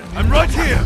I'm right here!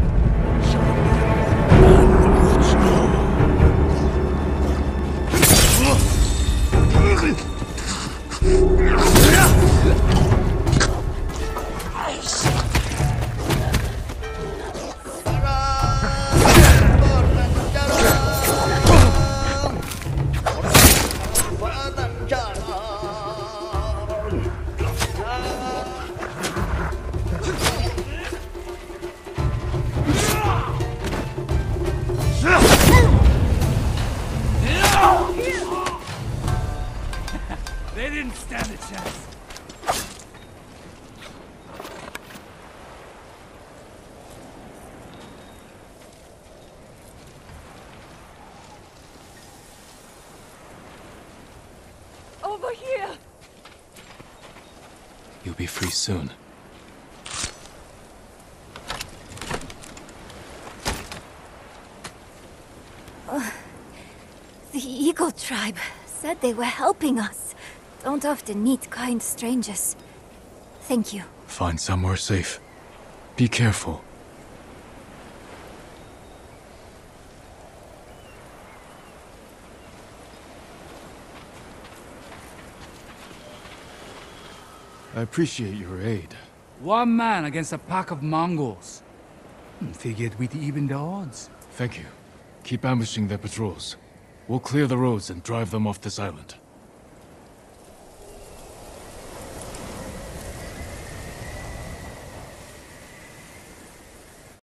They didn't stand a chance. Over here! You'll be free soon. The Eagle tribe said they were helping us. Don't often meet kind strangers. Thank you. Find somewhere safe. Be careful. I appreciate your aid. One man against a pack of Mongols. Figured we'd even the odds. Thank you. Keep ambushing their patrols. We'll clear the roads and drive them off this island.